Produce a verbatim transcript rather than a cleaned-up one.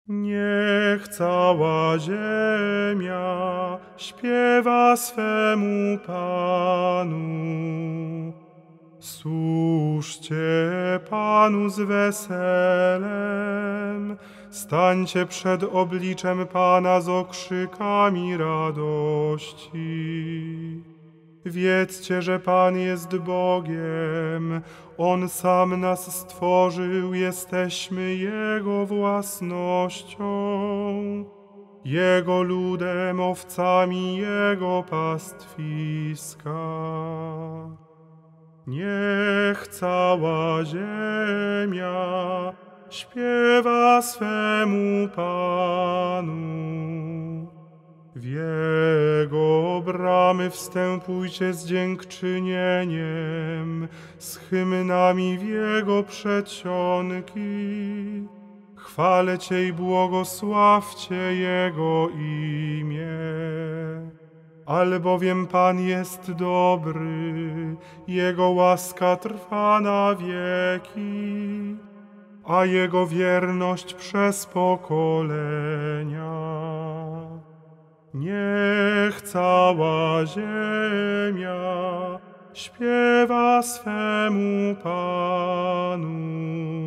Niech cała ziemia śpiewa swemu Panu. Służcie Panu z weselem, stańcie przed obliczem Pana z okrzykami radości. Wiedzcie, że Pan jest Bogiem, On sam nas stworzył, jesteśmy Jego własnością, Jego ludem, owcami Jego pastwiska. Niech cała ziemia śpiewa swemu Panu. W Jego bramy wstępujcie z dziękczynieniem, z hymnami w Jego przedsionki. Chwalcie i błogosławcie Jego imię. Albowiem Pan jest dobry, Jego łaska trwa na wieki, a Jego wierność przez pokolenia. Niech cała ziemia śpiewa swemu Panu.